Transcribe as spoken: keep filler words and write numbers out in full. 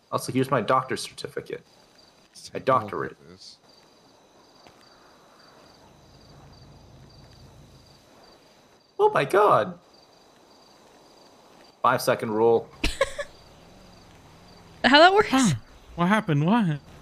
Also, here's my doctor's certificate. I doctorate. Oh my god. Five second rule. How that works? Huh. What happened? What?